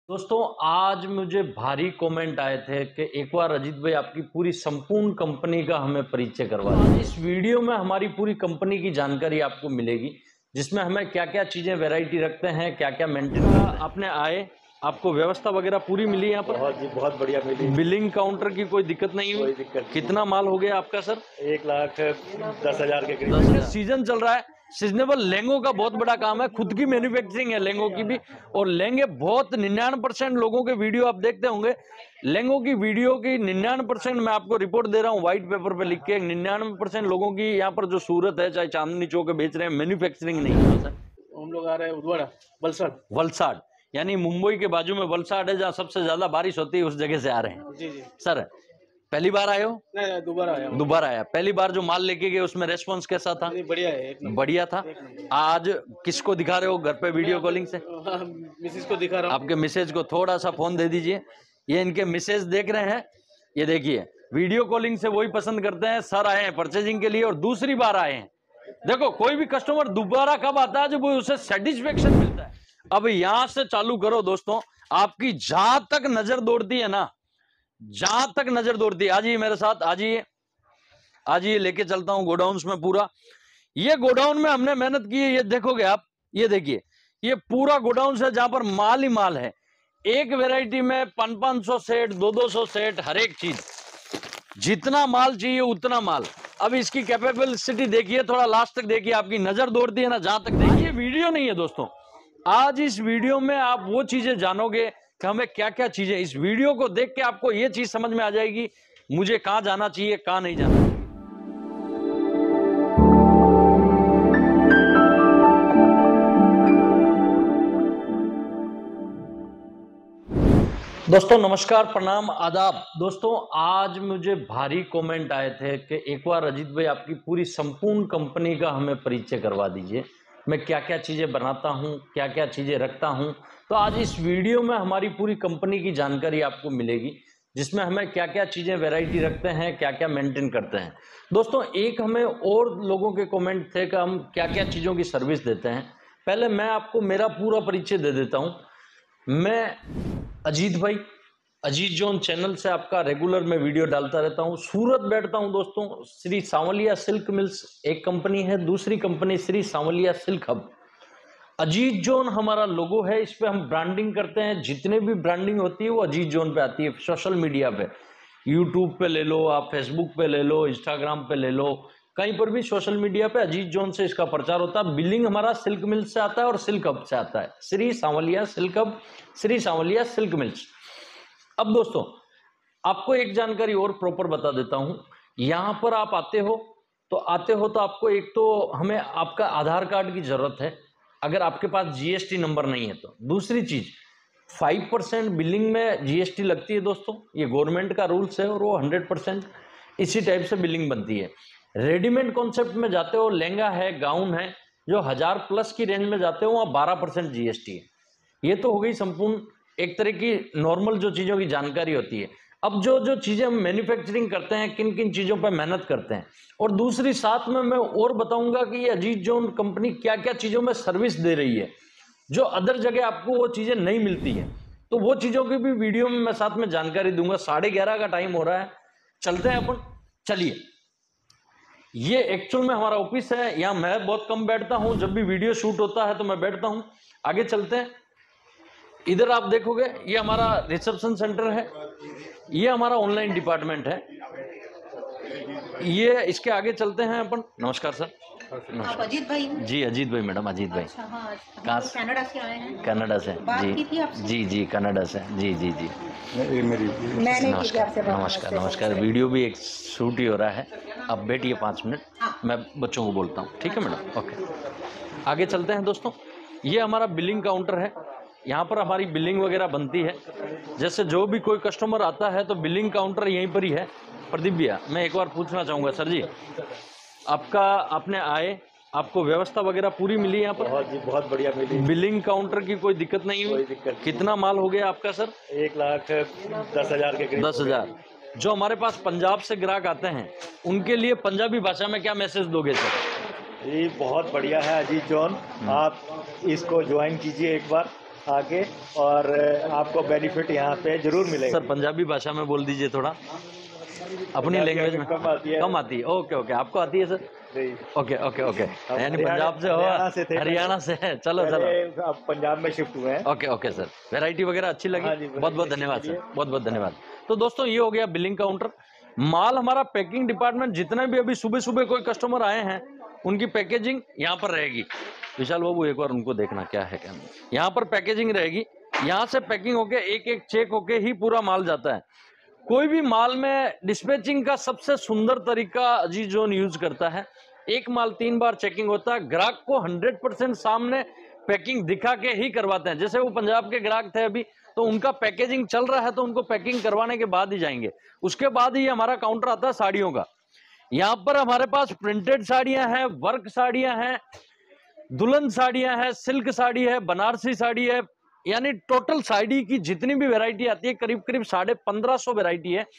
दोस्तों आज मुझे भारी कमेंट आए थे कि एक बार अजीत भाई आपकी पूरी संपूर्ण कंपनी का हमें परिचय करवा दें। इस वीडियो में हमारी पूरी कंपनी की जानकारी आपको मिलेगी, जिसमें हमें क्या क्या चीजें वैरायटी रखते हैं, क्या क्या मेंटेन करते हैं। आपने आए, आपको व्यवस्था वगैरह पूरी मिली यहाँ पर? बहुत जी, बहुत बढ़िया मिली। बिलिंग काउंटर की कोई दिक्कत नहीं हुई? कोई दिक्कत नहीं। कितना माल हो गया आपका सर? 1,10,000 के करीब। सीजन चल रहा है, सीजनेबल लहंगों का बहुत बड़ा काम है, खुद की मैन्युफैक्चरिंग है लहंगों की भी। और लहंगे बहुत 99% लोगों के वीडियो आप देखते होंगे, लहंगों की वीडियो की 99% मैं आपको रिपोर्ट दे रहा हूँ व्हाइट पेपर पे लिख के। 99% लोगों की यहाँ पर जो सूरत है, चाहे चांदनी चौक बेच रहे हैं, मैन्युफैक्चरिंग नहीं है सर। हम लोग आ रहे हैं उदवाड़ा, वलसाड़। वलसाड़ यानी मुंबई के बाजू में वलसाड़ है, जहाँ सबसे ज्यादा बारिश होती है, उस जगह से आ रहे हैं। जी जी सर पहली बार आए हो? नहीं, दोबारा आया हूँ। दोबारा आया। पहली बार जो माल लेके गए उसमें रेस्पॉन्स कैसा था? नहीं, बढ़िया है, एक नंबर। बढ़िया था। आज किसको दिखा रहे हो घर पे वीडियो कॉलिंग से? हाँ, मिसेज को दिखा रहा हूँ। आपके मिसेज को थोड़ा सा फोन दे दीजिए, ये इनके मिसेज देख रहे हैं। ये देखिए वीडियो कॉलिंग से वही पसंद करते हैं। सर आए हैं परचेजिंग के लिए और दूसरी बार आए हैं। देखो कोई भी कस्टमर दोबारा कब आता है जब उसे सेटिस्फेक्शन मिलता है। अब यहां से चालू करो दोस्तों, आपकी जहां तक नजर दौड़ती है ना, जहां तक नजर दौड़ती है, आ जाइए मेरे साथ, आ जाइए आ जाइए, लेके चलता हूं गोडाउन में पूरा। ये गोडाउन में हमने मेहनत की है, ये देखोगे आप, ये देखिए ये पूरा गोडाउन है जहां पर माल ही माल है। एक वैरायटी में 500 सेट, 200 सेट, हर एक चीज, जितना माल चाहिए उतना माल। अब इसकी कैपेबिलिटी देखिए, थोड़ा लास्ट तक देखिए, आपकी नजर दौड़ती है ना जहां तक देखिए। वीडियो नहीं है दोस्तों, आज इस वीडियो में आप वो चीजें जानोगे कि हमें क्या क्या चीजें। इस वीडियो को देख के आपको ये चीज समझ में आ जाएगी मुझे कहां जाना चाहिए, कहां नहीं जाना चाहिए। दोस्तों नमस्कार, प्रणाम, आदाब। दोस्तों आज मुझे भारी कमेंट आए थे कि एक बार अजीत भाई आपकी पूरी संपूर्ण कंपनी का हमें परिचय करवा दीजिए, मैं क्या क्या चीज़ें बनाता हूं, क्या क्या चीज़ें रखता हूं। तो आज इस वीडियो में हमारी पूरी कंपनी की जानकारी आपको मिलेगी, जिसमें हमें क्या क्या चीज़ें वैरायटी रखते हैं, क्या क्या मेंटेन करते हैं। दोस्तों एक हमें और लोगों के कमेंट थे कि हम क्या क्या चीज़ों की सर्विस देते हैं। पहले मैं आपको मेरा पूरा परिचय दे देता हूँ। मैं अजीत भाई, अजीत जोन चैनल से आपका रेगुलर मैं वीडियो डालता रहता हूं। सूरत बैठता हूं दोस्तों। श्री सांवलिया सिल्क मिल्स एक कंपनी है, दूसरी company Shri Sanwaliya silk hub. Ajit जोन हमारा लोगो है, इस पे हम ब्रांडिंग करते हैं। जितने भी ब्रांडिंग होती है वो अजीत जोन पे आती है। सोशल मीडिया पे, यूट्यूब पे ले लो आप, फेसबुक पे ले लो, इंस्टाग्राम पे ले लो, कहीं पर भी सोशल मीडिया पे अजीत जोन से इसका प्रचार होता है। बिलिंग हमारा सिल्क मिल्स से आता है और सिल्क हब से आता है, Shri Sanwaliya silk hub, Shri Sanwaliya silk mills. अब दोस्तों आपको एक जानकारी और प्रॉपर बता देता हूं। यहां पर आप आते हो तो आपको एक तो हमें आपका आधार कार्ड की जरूरत है, अगर आपके पास जीएसटी नंबर नहीं है तो। दूसरी चीज 5% बिलिंग में जीएसटी लगती है दोस्तों, ये गवर्नमेंट का रूल्स है और वो 100% इसी टाइप से बिलिंग बनती है। रेडीमेड कॉन्सेप्ट में जाते हो, लहंगा है, गाउन है, जो 1000+ की रेंज में जाते हो वहाँ 12% जीएसटी है। ये तो हो गई संपूर्ण एक तरह की नॉर्मल जो चीज़ों की जानकारी होती है। अब जो जो चीज़ें हम मैन्युफैक्चरिंग करते हैं, किन किन चीज़ों पर मेहनत करते हैं, और दूसरी साथ में मैं और बताऊंगा कि ये अजीत जोन कंपनी क्या क्या चीज़ों में सर्विस दे रही है, जो अदर जगह आपको वो चीज़ें नहीं मिलती है। तो वो चीज़ों की भी वीडियो में मैं साथ में जानकारी दूंगा। 11:30 का टाइम हो रहा है, चलते हैं अपन। चलिए, ये एक्चुअल में हमारा ऑफिस है, यहाँ मैं बहुत कम बैठता हूँ, जब भी वीडियो शूट होता है तो मैं बैठता हूँ। आगे चलते हैं। इधर आप देखोगे ये हमारा रिसेप्शन सेंटर है, ये हमारा ऑनलाइन डिपार्टमेंट है। ये इसके आगे चलते हैं अपन। नमस्कार सर। आप अजीत भाई? जी अजीत भाई मैडम, अजीत भाई। अच्छा, हाँ, कहाँ तो कनाडा से आए हैं? कनाडा से बात जी। की थी आपसे? जी जी कनाडा से, जी जी जी। मैंने की थी आपसे बात? नमस्कार नमस्कार। वीडियो भी एक शूट ही हो रहा है। अब बैठिए 5 मिनट, मैं बच्चों को बोलता हूँ, ठीक है मैडम? ओके, आगे चलते हैं दोस्तों। ये हमारा बिलिंग काउंटर है, यहाँ पर हमारी बिलिंग वगैरह बनती है। जैसे जो भी कोई कस्टमर आता है तो बिलिंग काउंटर यहीं पर ही है। प्रदीप भैया, मैं एक बार पूछना चाहूँगा सर जी, आपका आपने आए, आपको व्यवस्था वगैरह पूरी मिली यहाँ पर? बहुत जी, बहुत बढ़िया मिली। बिलिंग काउंटर की कोई दिक्कत नहीं हुई? कोई दिक्कत नहीं। कितना माल हो गया आपका सर? 1,10,000 के करीब। 10,000। जो हमारे पास पंजाब से ग्राहक आते हैं उनके लिए पंजाबी भाषा में क्या मैसेज दोगे सर? ये बहुत बढ़िया है अजीत जोन, आप इसको ज्वाइन कीजिए एक बार। आके और आपको बेनिफिट यहाँ पे जरूर मिलेगा। सर पंजाबी भाषा में बोल दीजिए थोड़ा, अपनी लैंग्वेज में। कम आती है। कम आती है, ओके ओके, आपको आती है सर? नहीं। ओके ओके ओके, हम यानी पंजाब से हो? हरियाणा से थे। हरियाणा से है, चलो चलो। पहले अब पंजाब में शिफ्ट हुए हैं। ओके ओके सर, वैरायटी वगैरह अच्छी लगी? हाँ जी, बहुत बहुत धन्यवाद सर, वैरायटी बहुत बहुत धन्यवाद। तो दोस्तों ये हो गया बिलिंग काउंटर। माल हमारा पैकिंग डिपार्टमेंट, जितने भी अभी सुबह सुबह कोई कस्टमर आए हैं उनकी पैकेजिंग यहाँ पर रहेगी। विशाल बाबू एक बार उनको देखना क्या है क्या नहीं। यहाँ पर पैकेजिंग रहेगी, यहाँ से पैकिंग होके एक एक चेक होके ही पूरा माल जाता है। कोई भी माल में डिस्पैचिंग का सबसे सुंदर तरीका अजीज जोन यूज करता है। एक माल 3 बार चेकिंग होता है, ग्राहक को 100% सामने पैकिंग दिखा के ही करवाते हैं। जैसे वो पंजाब के ग्राहक थे अभी, तो उनका पैकेजिंग चल रहा है तो उनको पैकिंग करवाने के बाद ही जाएंगे, उसके बाद ही हमारा काउंटर आता है साड़ियों का। यहाँ पर हमारे पास प्रिंटेड साड़ियां हैं, वर्क साड़ियां हैं, दुल्हन साड़ियां हैं, सिल्क साड़ी है, बनारसी साड़ी है, यानी टोटल साड़ी की जितनी भी वैरायटी आती है करीब करीब 1550 वैरायटी है।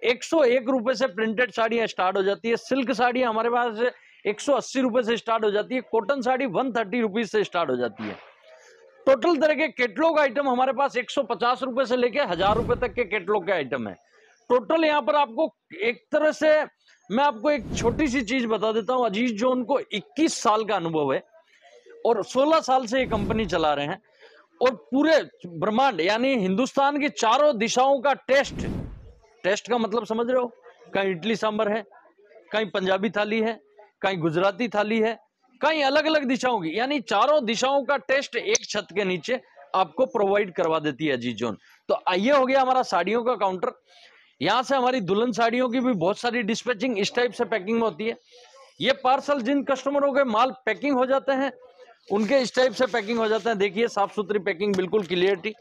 101 रुपए से प्रिंटेड साड़ियां स्टार्ट हो जाती है। सिल्क साड़ी हमारे पास 180 रुपए से स्टार्ट हो जाती है। कॉटन साड़ी 130 रुपीज से स्टार्ट हो जाती है। टोटल तरह के कैटलॉग आइटम हमारे पास 150 रुपए से लेके 1000 रुपए तक के कैटलॉग के आइटम है। टोटल यहाँ पर आपको एक तरह से, मैं आपको एक छोटी सी चीज बता देता हूँ। अजीज जोन को 21 साल का अनुभव है और 16 साल से ये कंपनी चला रहे हैं और पूरे ब्रह्मांड यानी हिंदुस्तान की चारों दिशाओं का टेस्ट का मतलब समझ रहे हो? कहीं इडली सांभर है, कहीं पंजाबी थाली है, कहीं गुजराती थाली है, कहीं अलग अलग दिशाओं की, यानी चारों दिशाओं का टेस्ट एक छत के नीचे आपको प्रोवाइड करवा देती है अजीज जोन। तो ये हो गया हमारा साड़ियों का काउंटर। यहाँ से हमारी दुल्हन साड़ियों की भी बहुत सारी डिस्पैचिंग इस टाइप से पैकिंग में होती है। ये पार्सल जिन कस्टमरों के माल पैकिंग हो जाते हैं उनके इस टाइप से पैकिंग हो जाते हैं। देखिए साफ सुथरी पैकिंग, बिल्कुल क्लियरिटी।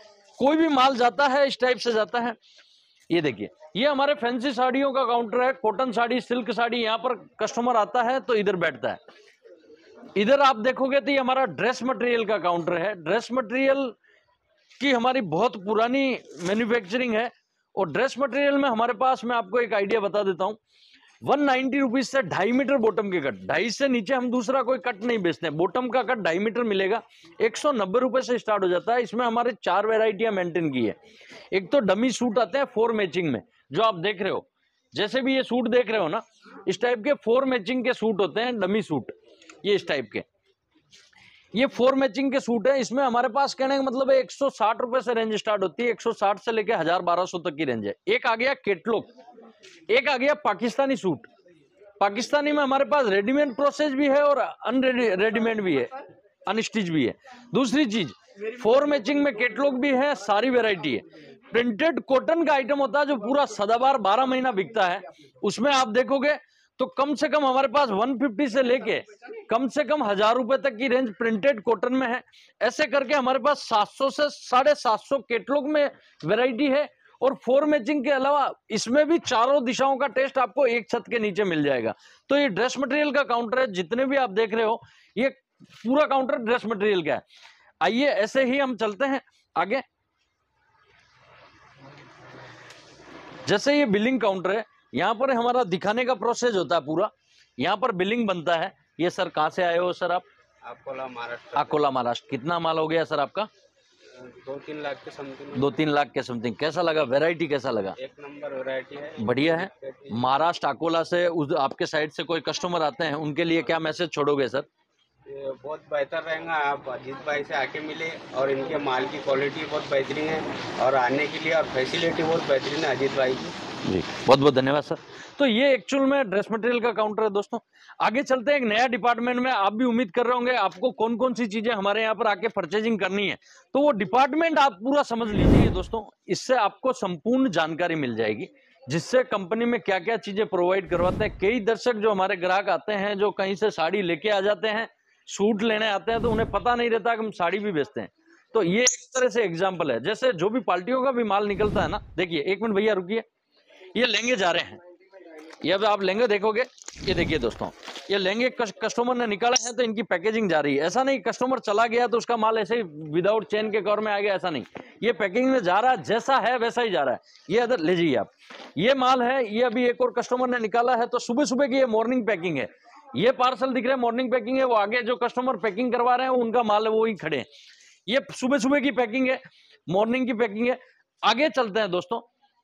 कोई भी माल जाता है इस टाइप से जाता है। ये देखिए, ये हमारे फैंसी साड़ियों का काउंटर है। कॉटन साड़ी, सिल्क साड़ी, यहाँ पर कस्टमर आता है तो इधर बैठता है। इधर आप देखोगे तो ये हमारा ड्रेस मटेरियल का काउंटर है। ड्रेस मटेरियल की हमारी बहुत पुरानी मैन्युफैक्चरिंग है और ड्रेस मटेरियल में हमारे पास, मैं आपको एक आइडिया बता देता हूँ, 190 रुपीज से 2.5 मीटर बॉटम के कट, 2.5 से नीचे हम दूसरा कोई कट नहीं बेचते। बॉटम का कट 2.5 मीटर मिलेगा, 190 रुपए से स्टार्ट हो जाता है। इसमें हमारे 4 वेराइटियां मेंटेन की है। एक तो डमी सूट आते हैं 4 मैचिंग में, जो आप देख रहे हो, जैसे भी ये सूट देख रहे हो ना, इस टाइप के 4 मैचिंग के सूट होते हैं, डमी सूट, ये इस टाइप के, ये 4 मैचिंग के सूट है। इसमें हमारे पास कहने का मतलब है 160 रुपए से रेंज स्टार्ट होती है, 160 से लेकर 1000-1200 तक की रेंज है। एक आ गया केटलॉग, एक आ गया पाकिस्तानी सूट। पाकिस्तानी में हमारे पास रेडीमेड प्रोसेस भी है और रेडीमेड भी है, अनस्टिच भी है। दूसरी चीज, 4 मैचिंग में केटलॉग भी है, सारी वेराइटी है। प्रिंटेड कॉटन का आइटम होता है जो पूरा सदाबहार 12 महीना बिकता है। उसमें आप देखोगे तो कम से कम हमारे पास 150 से लेके कम से कम 1000 रुपए तक की रेंज प्रिंटेड कॉटन में है। ऐसे करके हमारे पास 700 से 750 केटलॉग में वैरायटी है। और 4 मैचिंग के अलावा इसमें भी चारों दिशाओं का टेस्ट आपको एक छत के नीचे मिल जाएगा। तो ये ड्रेस मटेरियल का काउंटर है। जितने भी आप देख रहे हो ये पूरा काउंटर ड्रेस मटेरियल का है। आइए ऐसे ही हम चलते हैं आगे। जैसे ये बिलिंग काउंटर है, यहाँ पर हमारा दिखाने का प्रोसेस होता है पूरा। यहाँ पर बिलिंग बनता है। ये सर कहाँ से आए हो सर आप? अकोला महाराष्ट्र। अकोला महाराष्ट्र। कितना माल हो गया सर आपका? 2-3 लाख के समथिंग। 2-3 लाख के समथिंग। कैसा लगा? वैरायटी कैसा लगा? एक नंबर वैरायटी है, बढ़िया है। महाराष्ट्र अकोला से आपके साइड से कोई कस्टमर आते हैं, उनके लिए क्या मैसेज छोड़ोगे सर? ये बहुत बेहतर रहेगा, आप अजीत भाई से आके मिले और इनके माल की क्वालिटी बहुत बेहतरीन है और आने के लिए और फैसिलिटी बहुत बेहतरीन है अजीत भाई की। जी बहुत बहुत धन्यवाद सर। तो ये एक्चुअल में ड्रेस मटेरियल का काउंटर है दोस्तों। आगे चलते हैं एक नया डिपार्टमेंट में। आप भी उम्मीद कर रहे होंगे आपको कौन कौन सी चीजें हमारे यहाँ पर आके परचेजिंग करनी है, तो वो डिपार्टमेंट आप पूरा समझ लीजिए दोस्तों। इससे आपको संपूर्ण जानकारी मिल जाएगी, जिससे कंपनी में क्या क्या चीजें प्रोवाइड करवाते हैं। कई दर्शक जो हमारे ग्राहक आते हैं, जो कहीं से साड़ी लेके आ जाते हैं, सूट लेने आते हैं, तो उन्हें पता नहीं रहता कि हम साड़ी भी बेचते हैं। तो ये एक तरह से एग्जाम्पल है। जैसे जो भी पार्टियों का भी माल निकलता है ना, देखिए एक मिनट भैया रुकिए, ये लहंगे जा रहे हैं। ये अब आप लहंगे देखोगे, ये देखिए दोस्तों, ये लहंगे कस्टमर ने निकाले हैं तो इनकी पैकेजिंग जा रही है। ऐसा नहीं कस्टमर चला गया तो उसका माल ऐसे ही विदाउट चेन के कवर में आ गया, ऐसा नहीं। ये पैकिंग में जा रहा है, जैसा है वैसा ही जा रहा है। ये अदर ले जाइए आप, ये माल है, ये अभी एक और कस्टमर ने निकाला है, तो सुबह सुबह की ये मॉर्निंग पैकिंग है। ये पार्सल दिख रहा है मॉर्निंग पैकिंग है, वो आगे जो कस्टमर पैकिंग करवा रहे हैं उनका माल है, वो ही खड़े हैं। ये सुबह सुबह की पैकिंग है, मॉर्निंग की पैकिंग है। आगे चलते हैं दोस्तों,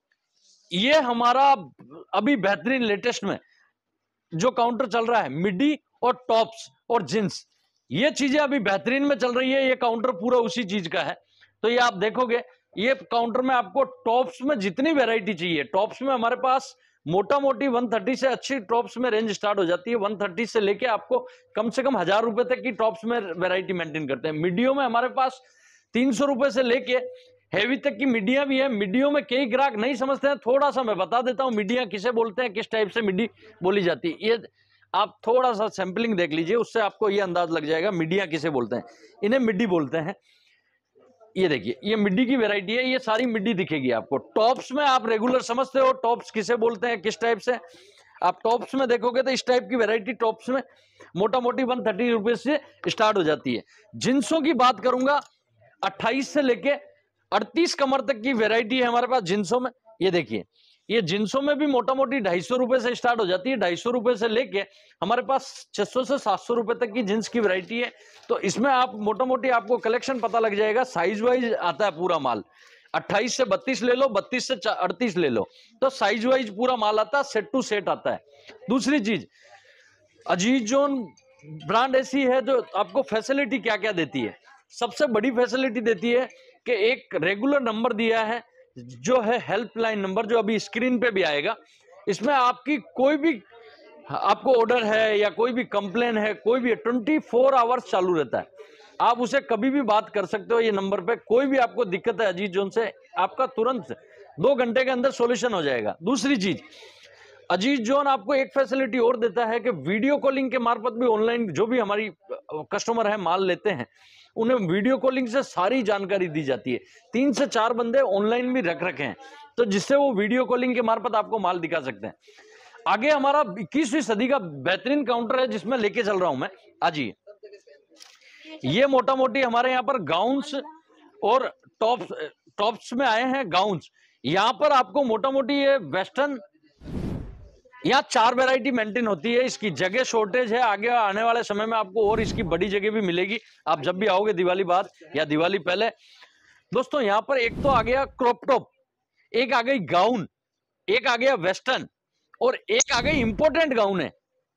ये हमारा अभी बेहतरीन लेटेस्ट में जो काउंटर चल रहा है, मिडी और टॉप्स और जींस, ये चीजें अभी बेहतरीन में चल रही है। ये काउंटर पूरा उसी चीज का है। तो ये आप देखोगे, ये काउंटर में आपको टॉप्स में जितनी वैरायटी चाहिए, टॉप्स में हमारे पास मोटा मोटी 130 से अच्छी टॉप्स में रेंज स्टार्ट हो जाती है। 130 से लेके आपको कम से कम 1000 रुपए तक की टॉप्स में वैरायटी मेंटेन करते हैं। मिडियो में हमारे पास 300 रुपए से लेके हेवी तक की मिडिया भी है। मिडियो में कई ग्राहक नहीं समझते हैं, थोड़ा सा मैं बता देता हूं मिडिया किसे बोलते हैं, किस टाइप से मिडी बोली जाती है। ये आप थोड़ा सा सैंपलिंग देख लीजिए, उससे आपको ये अंदाज लग जाएगा मिडिया किसे बोलते हैं। इन्हें मिडी बोलते हैं। ये देखिए, ये मिडी की वैरायटी है, ये सारी मिडी दिखेगी आपको। टॉप्स में आप रेगुलर समझते हो टॉप्स किसे बोलते हैं, किस टाइप से। आप टॉप्स में देखोगे तो इस टाइप की वैरायटी टॉप्स में मोटा मोटी 130 रुपए से स्टार्ट हो जाती है। जिन्सों की बात करूंगा, 28 से लेके 38 कमर तक की वैरायटी है हमारे पास जिन्सों में। ये देखिए, ये जिन्सों में भी मोटा मोटी 250 रुपए से स्टार्ट हो जाती है। 250 रुपए से लेके हमारे पास 600 से 700 रुपए तक की जींस की वैरायटी है। तो इसमें आप मोटा मोटी आपको कलेक्शन पता लग जाएगा। साइज वाइज आता है पूरा माल, 28 से 32 ले लो, 32 से 38 ले लो, तो साइज वाइज पूरा माल आता है, सेट टू सेट आता है। दूसरी चीज, अजीज जोन ब्रांड ऐसी है जो आपको फैसिलिटी क्या क्या देती है। सबसे बड़ी फैसिलिटी देती है कि एक रेगुलर नंबर दिया है जो है हेल्पलाइन नंबर, जो अभी स्क्रीन पे भी आएगा। इसमें आपकी कोई भी आपको ऑर्डर है या कोई भी कंप्लेन है, कोई भी 24 आवर्स चालू रहता है। आप उसे कभी भी बात कर सकते हो। ये नंबर पे कोई भी आपको दिक्कत है अजीज जोन से, आपका तुरंत 2 घंटे के अंदर सॉल्यूशन हो जाएगा। दूसरी चीज, अजीज जोन आपको एक फैसिलिटी और देता है कि वीडियो कॉलिंग के मार्फत भी ऑनलाइन जो भी हमारी कस्टमर है माल लेते हैं, उन्हें वीडियो कॉलिंग से सारी जानकारी दी जाती है। 3 से 4 बंदे ऑनलाइन भी रख रखे हैं, तो जिससे वो वीडियो कॉलिंग के मार्फत आपको माल दिखा सकते हैं। आगे हमारा 21वीं सदी का बेहतरीन काउंटर है जिसमें लेके चल रहा हूं मैं। आज ये मोटा मोटी हमारे यहाँ पर गाउन्स और टॉप्स में आए हैं गाउन्स। यहाँ पर आपको मोटा मोटी ये वेस्टर्न, यहाँ 4 वैरायटी मेंटेन होती है। इसकी जगह शॉर्टेज है, आगे आने वाले समय में आपको और इसकी बड़ी जगह भी मिलेगी। आप जब भी आओगे दिवाली बाद या दिवाली पहले। दोस्तों, यहाँ पर एक तो आ गया क्रॉप टॉप, एक आ गई गाउन, एक आ गया वेस्टर्न और एक आ गई इंपोर्टेंट गाउन है,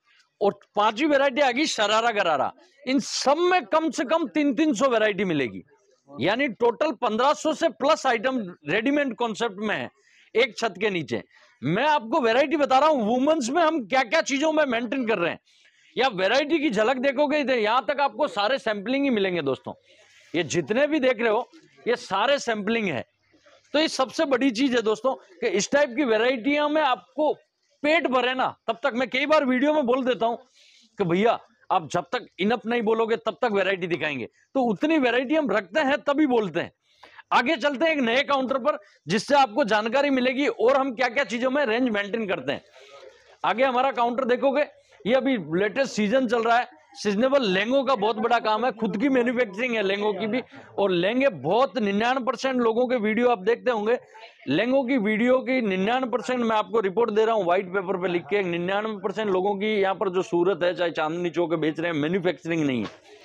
और 5वीं वैरायटी आ गई शरारा गरारा। इन सब में कम से कम 300 वैरायटी मिलेगी, यानी टोटल 1500 से प्लस आइटम रेडीमेड कॉन्सेप्ट में है एक छत के नीचे। मैं आपको वैरायटी बता रहा हूं, वुमेन्स में हम क्या क्या चीजों में मेंटेन कर रहे हैं। या वैरायटी की झलक देखोगे, यहां तक आपको सारे सैंपलिंग ही मिलेंगे दोस्तों। ये जितने भी देख रहे हो ये सारे सैंपलिंग है। तो ये सबसे बड़ी चीज है दोस्तों कि इस टाइप की वैरायटियां में आपको पेट भरे ना, तब तक मैं कई बार वीडियो में बोल देता हूं कि भैया आप जब तक इनफ नहीं बोलोगे तब तक वैरायटी दिखाएंगे। तो उतनी वैरायटी हम रखते हैं तभी बोलते हैं। आगे चलते हैं एक नए काउंटर पर जिससे आपको जानकारी मिलेगी और हम क्या क्या चीजों में रेंज मेंटेन करते हैं। आगे हमारा काउंटर देखोगे, ये अभी लेटेस्ट सीजन चल रहा है, सीजनेबल लहंगों का बहुत बड़ा काम है। खुद की मैन्युफैक्चरिंग है लहंगों की भी, और लहंगे बहुत 99% लोगों के वीडियो आप देखते होंगे, लहंगों की वीडियो की 99% मैं आपको रिपोर्ट दे रहा हूँ व्हाइट पेपर पे लिख के। 99% लोगों की यहाँ पर जो सूरत है, चाहे चांदनी चौक बेच रहे हैं, मैन्युफैक्चरिंग नहीं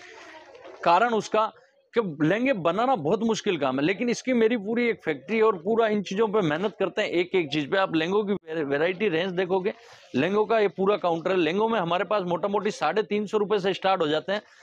है। कारण उसका कि लहंगे बनाना बहुत मुश्किल काम है, लेकिन इसकी मेरी पूरी एक फैक्ट्री और पूरा इन चीजों पे मेहनत करते हैं, एक एक चीज पे। आप लहंगों की वैरायटी रेंज देखोगे, लहंगों का ये पूरा काउंटर है। लहंगों में हमारे पास मोटा मोटी 350 रुपए से स्टार्ट हो जाते हैं।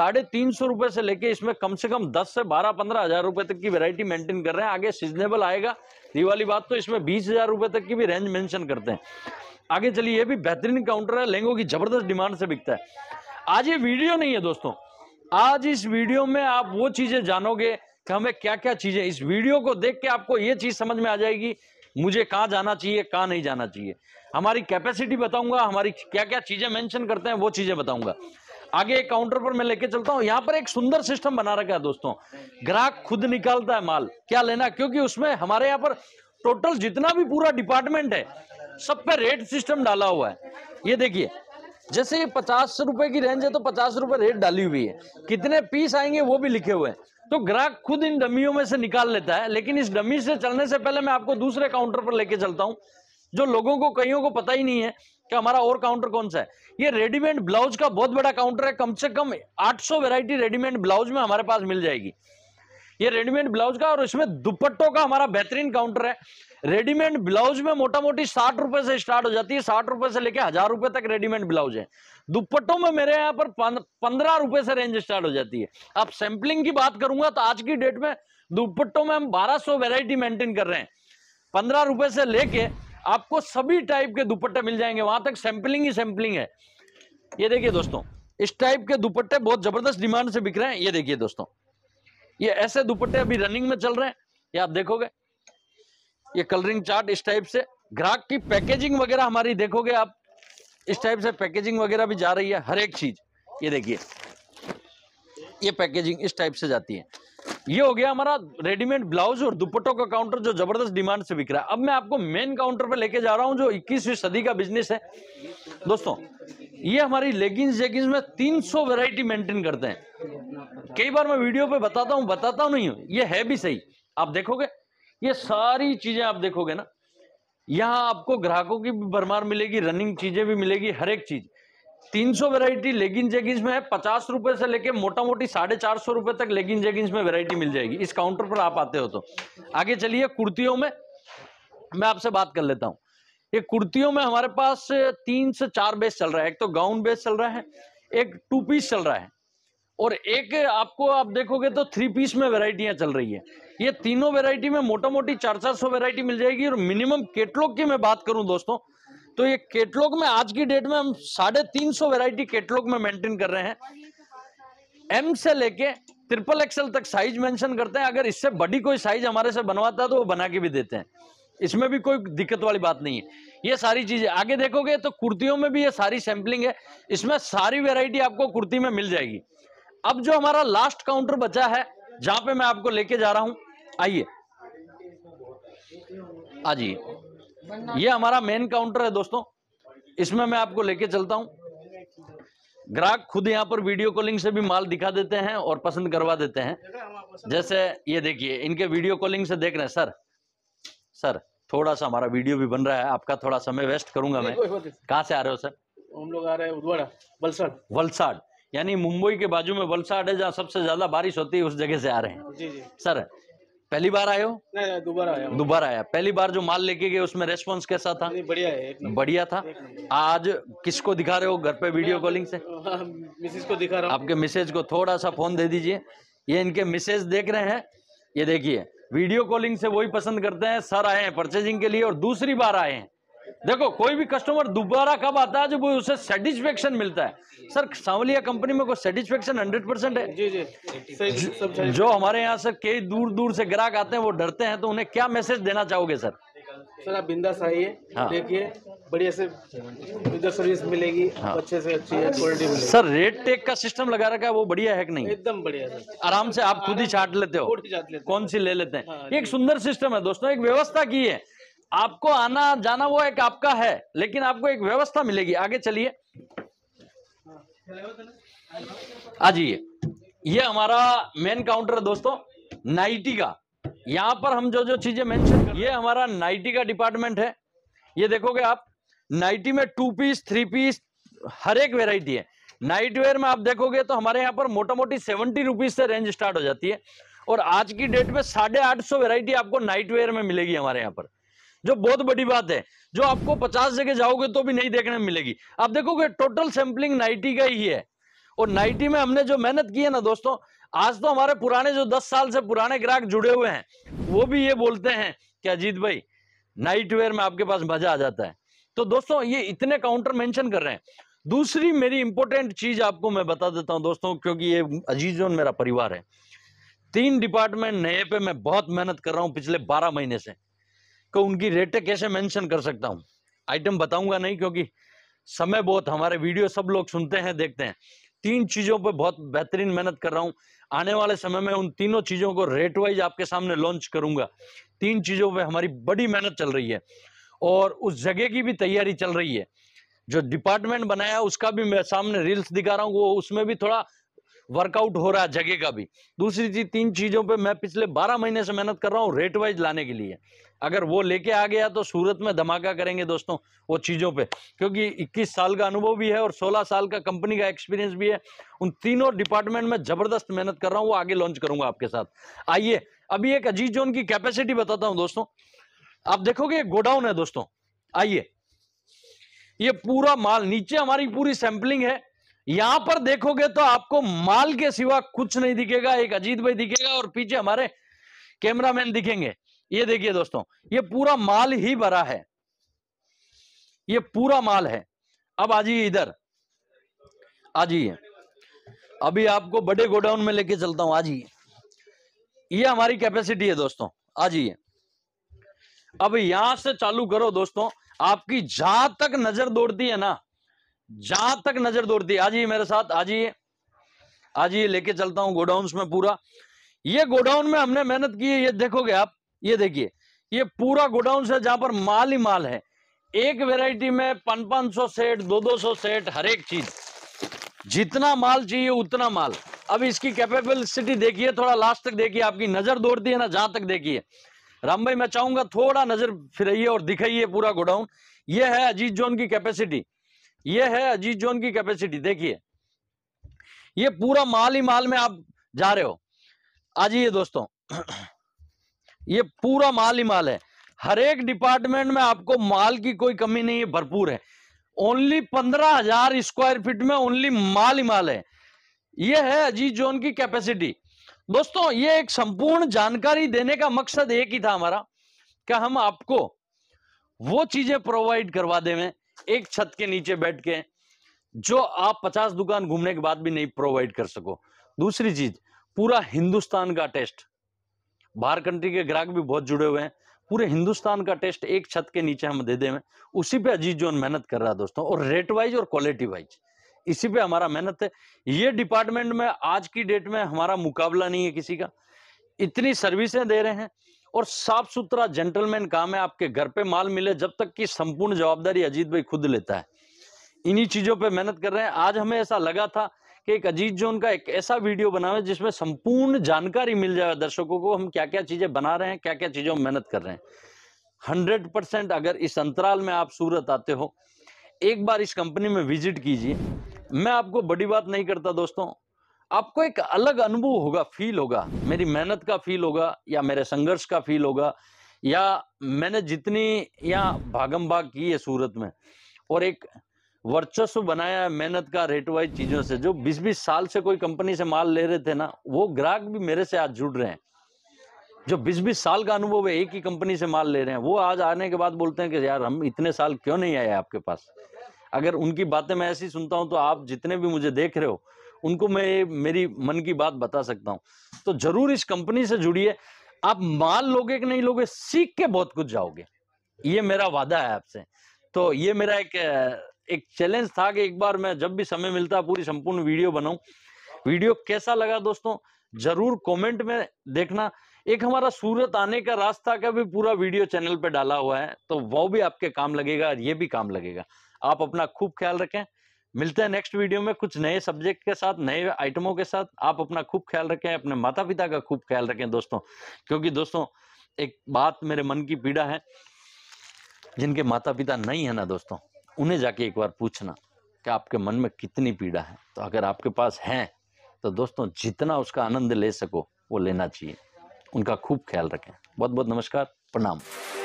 350 रुपए से लेके इसमें कम से कम 10 से 12-15 हजार रुपए तक की वैरायटी मेंटेन कर रहे हैं। आगे सीजनेबल आएगा दिवाली बाद तो इसमें 20,000 रुपए तक की भी रेंज मेंशन करते हैं। आगे चलिए, ये भी बेहतरीन काउंटर है, लहंगों की जबरदस्त डिमांड से बिकता है। आज ये वीडियो नहीं है दोस्तों, आज इस वीडियो में आप वो चीजें जानोगे कि हमें क्या क्या चीजें, इस वीडियो को देख के आपको ये चीज समझ में आ जाएगी मुझे कहाँ जाना चाहिए, कहाँ नहीं जाना चाहिए। हमारी कैपेसिटी बताऊंगा, हमारी क्या क्या चीजें मेंशन करते हैं वो चीजें बताऊंगा। आगे एक काउंटर पर मैं लेके चलता हूं। यहाँ पर एक सुंदर सिस्टम बना रखा है दोस्तों, ग्राहक खुद निकालता है माल क्या लेना, क्योंकि उसमें हमारे यहाँ पर टोटल जितना भी पूरा डिपार्टमेंट है सब पे रेट सिस्टम डाला हुआ है। ये देखिए, जैसे ये 50 रुपए की रेंज है तो 50 रुपए रेट डाली हुई है, कितने पीस आएंगे वो भी लिखे हुए हैं। तो ग्राहक खुद इन डमियों में से निकाल लेता है। लेकिन इस डमी से चलने से पहले मैं आपको दूसरे काउंटर पर लेके चलता हूं, जो लोगों को कईयों को पता ही नहीं है कि हमारा और काउंटर कौन सा है। ये रेडीमेड ब्लाउज का बहुत बड़ा काउंटर है, कम से कम 800 वैरायटी रेडीमेड ब्लाउज में हमारे पास मिल जाएगी। ये रेडीमेड ब्लाउज का, और इसमें दुपट्टों का हमारा बेहतरीन काउंटर है। रेडीमेड ब्लाउज में मोटा मोटी 60 रुपए से स्टार्ट हो जाती है, 60 रुपए से लेके 1000 रुपए तक रेडीमेड ब्लाउज है। दुपट्टों में मेरे यहाँ पर 15 रुपए से रेंज स्टार्ट हो जाती है। अब सैंपलिंग की बात करूंगा तो आज की डेट में दुपट्टों में हम 1200 वेराइटी मेंटेन कर रहे हैं। 15 रुपए से लेके आपको सभी टाइप के दुपट्टे मिल जाएंगे, वहां तक सैंपलिंग ही सैंपलिंग है। ये देखिए दोस्तों, इस टाइप के दुपट्टे बहुत जबरदस्त डिमांड से बिक रहे हैं। ये देखिए दोस्तों, ये ऐसे दुपट्टे अभी रनिंग में चल रहे हैं, ये आप देखोगे। ये कलरिंग चार्ट इस टाइप से, ग्राहक की पैकेजिंग वगैरह हमारी देखोगे आप, इस टाइप से पैकेजिंग वगैरह भी जा रही है, हर एक चीज। ये देखिए, ये पैकेजिंग इस टाइप से जाती है। ये हो गया हमारा रेडीमेड ब्लाउज और दुपट्टों का काउंटर जो जबरदस्त डिमांड से बिक रहा है। अब मैं आपको मेन काउंटर पे लेके जा रहा हूं जो 21वीं सदी का बिजनेस है दोस्तों। ये हमारी लेगिंग्स जेगिंग्स में 300 वैरायटी मेंटेन करते हैं। कई बार मैं वीडियो पे बताता हूं नहीं हूं, ये है भी सही। आप देखोगे ये सारी चीजें आप देखोगे ना, यहां आपको ग्राहकों की भी भरमार मिलेगी, रनिंग चीजें भी मिलेगी, हर एक चीज। 300 वैरायटी लेगिंग जेगिंग्स में है। 50 रुपए से लेके मोटा मोटी 450 रुपए तक लेगिंग जेगिंग्स में वैरायटी मिल जाएगी इस काउंटर पर आप आते हो तो। आगे चलिए, कुर्तियों में मैं आपसे बात कर लेता हूं। ये कुर्तियों में हमारे पास 3 से 4 बेस चल रहा है। एक तो गाउन बेस चल रहा है, एक 2 पीस चल रहा है, और एक आपको आप देखोगे तो 3 पीस में वैरायटियां चल रही है। ये तीनों वैरायटी में मोटा मोटी 400 वैरायटी मिल जाएगी। और मिनिमम कैटलॉग की मैं बात करूं दोस्तों, तो ये कैटलॉग में आज की डेट में हम 350 वैरायटी कैटलॉग में मेंटेन कर रहे हैं। एम से लेके XXL तक साइज मेंशन करते हैं। अगर इससे बड़ी कोई साइज हमारे से बनवाता है तो वो बना के भी देते हैं, इसमें भी कोई दिक्कत वाली बात नहीं है। ये सारी चीजें आगे देखोगे तो कुर्तियों में भी ये सारी सैंपलिंग है, इसमें सारी वैरायटी आपको कुर्ती में मिल जाएगी। अब जो हमारा लास्ट काउंटर बचा है जहां पे मैं आपको लेके जा रहा हूं, आइए आजिए। ये हमारा मेन काउंटर है दोस्तों, इसमें मैं आपको लेके चलता हूं। ग्राहक खुद यहाँ पर वीडियो कॉलिंग से भी माल दिखा देते हैं और पसंद करवा देते हैं। जैसे ये देखिए, इनके वीडियो कॉलिंग से देख रहे हैं। सर थोड़ा सा हमारा वीडियो भी बन रहा है, आपका थोड़ा समय वेस्ट करूंगा मैं। कहाँ से आ रहे हो सर? हम लोग आ रहे हैं उदवाड़ा, वलसाड। वलसाड यानी मुंबई के बाजू में वलसाड है, जहाँ सबसे ज्यादा बारिश होती है, उस जगह से आ रहे हैं। जी जी। सर पहली बार आए हो? नहीं, दोबारा आया। दोबारा आया। पहली बार जो माल लेके गए उसमें रेस्पॉन्स कैसा था? नहीं, बढ़िया है, एक नंबर। बढ़िया था। आज किसको दिखा रहे हो घर पे वीडियो कॉलिंग से? मिसेज को दिखा रहा हूँ। आपके मिसेज को थोड़ा सा फोन दे दीजिए। ये इनके मिसेज देख रहे हैं, ये देखिए वीडियो कॉलिंग से वही पसंद करते हैं। सर आए हैं परचेजिंग के लिए और दूसरी बार आए हैं। देखो कोई भी कस्टमर दोबारा कब आता है जब उसे सेटिस्फेक्शन मिलता है। सर सांवलिया कंपनी में कोई सेटिस्फेक्शन 100% है। जी जी, सही सब सही। जो हमारे यहाँ से कई दूर दूर से ग्राहक आते हैं वो डरते हैं, तो उन्हें क्या मैसेज देना चाहोगे सर? सर आप बिंदास आइए, हाँ। देखिए बढ़िया से इधर सर्विस मिलेगी। हाँ। अच्छे से अच्छी है, क्वालिटी मिलेगी। सर रेट टेक का सिस्टम लगा रखा है, वो बढ़िया है कि नहीं? एकदम बढ़िया सर, आराम से आप खुद ही छाट लेते हो, कौन सी ले लेते हैं। हाँ, एक सुंदर सिस्टम है दोस्तों, एक व्यवस्था की है। आपको आना जाना वो एक आपका है, लेकिन आपको एक व्यवस्था मिलेगी। आगे चलिए, आ जाइए। ये हमारा मेन काउंटर है दोस्तों नाइटी का। यहाँ पर हम जो जो चीजें मेंशन कर, ये हमारा नाइटी का डिपार्टमेंट है। ये देखोगे आप, नाइटी में 2 पीस 3 पीस हर एक वेराइटी है। नाइट वेयर में आप देखोगे तो हमारे यहाँ पर मोटा मोटी 70 रुपीज से रेंज स्टार्ट हो जाती है, और आज की डेट में 850 वेराइटी आपको नाइट वेयर में मिलेगी हमारे यहाँ पर, जो बहुत बड़ी बात है, जो आपको 50 जगह जाओगे तो भी नहीं देखने में मिलेगी। आप देखोगे टोटल सैंपलिंग नाइटी का ही है, और नाइटी में हमने जो मेहनत की है ना दोस्तों, आज तो हमारे पुराने जो 10 साल से पुराने ग्राहक जुड़े हुए हैं वो भी ये बोलते हैं कि अजीत भाई नाइट वेयर में आपके पास मजा आ जाता है। तो दोस्तों ये इतने काउंटर मेंशन कर रहे हैं। दूसरी मेरी इंपॉर्टेंट चीज आपको मैं बता देता हूं दोस्तों, क्योंकि ये अजीजोन मेरा परिवार है। 3 डिपार्टमेंट नए पे मैं बहुत मेहनत कर रहा हूं पिछले 12 महीने से, कि उनकी रेटें कैसे मेंशन कर सकता हूं। आइटम बताऊंगा नहीं क्योंकि समय बहुत, हमारे वीडियो सब लोग सुनते हैं देखते हैं। 3 चीजों पे बहुत बेहतरीन मेहनत कर रहा हूं। आने वाले समय में उन तीनों चीजों को रेट वाइज आपके सामने लॉन्च करूंगा। 3 चीजों पे हमारी बड़ी मेहनत चल रही है, और उस जगह की भी तैयारी चल रही है। जो डिपार्टमेंट बनाया उसका भी मैं सामने रील्स दिखा रहा हूँ, वो उसमें भी थोड़ा वर्कआउट हो रहा है जगह का भी। दूसरी चीज, 3 चीजों पे मैं पिछले 12 महीने से मेहनत कर रहा हूँ रेट वाइज लाने के लिए। अगर वो लेके आ गया तो सूरत में धमाका करेंगे दोस्तों वो चीजों पे, क्योंकि 21 साल का अनुभव भी है और 16 साल का कंपनी का एक्सपीरियंस भी है। उन तीनों डिपार्टमेंट में जबरदस्त मेहनत कर रहा हूँ, वो आगे लॉन्च करूंगा आपके साथ। आइए अभी एक अजीज जोन की कैपेसिटी बताता हूं दोस्तों। आप देखोगे गोडाउन है दोस्तों, आइए ये पूरा माल, नीचे हमारी पूरी सैंपलिंग है। यहां पर देखोगे तो आपको माल के सिवा कुछ नहीं दिखेगा। एक अजीत भाई दिखेगा और पीछे हमारे कैमरामैन दिखेंगे। ये देखिए दोस्तों, ये पूरा माल ही भरा है, ये पूरा माल है। अब आ जाइए इधर, आ जाइए, अभी आपको बड़े गोडाउन में लेके चलता हूं। आ जाइए, ये हमारी कैपेसिटी है दोस्तों, आ जाइए। अब यहां से चालू करो दोस्तों, आपकी जहां तक नजर दौड़ती है ना, जहां तक नजर दौड़ती है, आ जाइए मेरे साथ, आ जाइए, आ जाइए, लेके चलता हूं गोडाउन में पूरा। ये गोडाउन में हमने मेहनत की है, ये देखोगे आप, ये देखिए, ये पूरा गोडाउन से जहां पर माल ही माल है। एक वेराइटी में 500 सेट, 200 सेट, हर एक चीज, जितना माल चाहिए उतना माल। अब इसकी कैपेबिलिटी देखिए, थोड़ा लास्ट तक देखिए, आपकी नजर दौड़ती है ना जहां तक देखिए। राम भाई मैं चाहूंगा थोड़ा नजर फिराइए और दिखाइए पूरा गोडाउन। ये है अजीत जोन की कैपेसिटी, ये है अजीत जोन की कैपेसिटी। देखिए ये पूरा माल ही माल में आप जा रहे हो। आ जाइए दोस्तों, ये पूरा माल ही माल है, हर एक डिपार्टमेंट में आपको माल की कोई कमी नहीं है, भरपूर है। ओनली 15,000 स्क्वायर फीट में ओनली माल ही माल है। ये है अजीत जोन की कैपेसिटी दोस्तों। ये एक संपूर्ण जानकारी देने का मकसद एक ही था हमारा, कि हम आपको वो चीजें प्रोवाइड करवा दें एक छत के नीचे बैठ के, जो आप 50 दुकान घूमने के बाद भी नहीं प्रोवाइड कर सको। दूसरी चीज, पूरा हिंदुस्तान का टेस्ट, बाहर कंट्री के ग्राहक भी बहुत जुड़े हुए हैं, पूरे हिंदुस्तान का टेस्ट एक छत के नीचे हम दे दें। उसी पे अजीत जोन मेहनत कर रहा है दोस्तों, और रेट वाइज और क्वालिटी वाइज इसी पे हमारा मेहनत है। ये डिपार्टमेंट में आज की डेट में हमारा मुकाबला नहीं है किसी का। इतनी सर्विसें दे रहे हैं और साफ सुथरा जेंटलमैन काम है। आपके घर पे माल मिले जब तक की संपूर्ण जवाबदारी अजीत भाई खुद लेता है। इन्हीं चीजों पे मेहनत कर रहे हैं। आज हमें ऐसा लगा था कि एक अजीत जोन का एक ऐसा वीडियो बनावे जिसमें संपूर्ण जानकारी मिल जाए दर्शकों को, हम क्या क्या चीजें बना रहे हैं, क्या क्या चीजों में मेहनत कर रहे हैं। 100% अगर इस अंतराल में आप सूरत आते हो, एक बार इस कंपनी में विजिट कीजिए। मैं आपको बड़ी बात नहीं करता दोस्तों, आपको एक अलग अनुभव होगा, फील होगा, मेरी मेहनत का फील होगा, या मेरे संघर्ष का फील होगा, या मैंने जितनी यहाँ भागम भाग की है सूरत में और एक वर्चस्व बनाया है मेहनत का रेट वाइज चीजों से। जो 20-20 साल से कोई कंपनी से माल ले रहे थे ना, वो ग्राहक भी मेरे से आज जुड़ रहे हैं। जो 20-20 साल का अनुभव है, एक ही कंपनी से माल ले रहे हैं, वो आज आने के बाद बोलते हैं कि यार हम इतने साल क्यों नहीं आए आपके पास। अगर उनकी बातें मैं ऐसी सुनता हूं तो आप जितने भी मुझे देख रहे हो उनको मैं मेरी मन की बात बता सकता हूं। तो जरूर इस कंपनी से जुड़िए। आप माल लोगे कि नहीं लोगे, सीख के बहुत कुछ जाओगे, ये मेरा वादा है आपसे। तो ये मेरा एक चैलेंज था कि एक बार मैं जब भी समय मिलता पूरी संपूर्ण वीडियो बनाऊं। वीडियो कैसा लगा दोस्तों जरूर कमेंट में देखना। एक हमारा सूरत आने का रास्ता का भी पूरा वीडियो चैनल पे डाला हुआ है, तो वो भी आपके काम लगेगा और ये भी काम लगेगा। आप अपना खूब ख्याल रखें। मिलते हैं नेक्स्ट वीडियो में कुछ नए सब्जेक्ट के साथ, नए आइटमों के साथ। आप अपना खूब ख्याल रखें, अपने माता पिता का खूब ख्याल रखें दोस्तों। क्योंकि दोस्तों एक बात मेरे मन की पीड़ा है, जिनके माता पिता नहीं है ना दोस्तों, उन्हें जाके एक बार पूछना कि आपके मन में कितनी पीड़ा है। तो अगर आपके पास है तो दोस्तों जितना उसका आनंद ले सको वो लेना चाहिए। उनका खूब ख्याल रखें। बहुत बहुत नमस्कार, प्रणाम।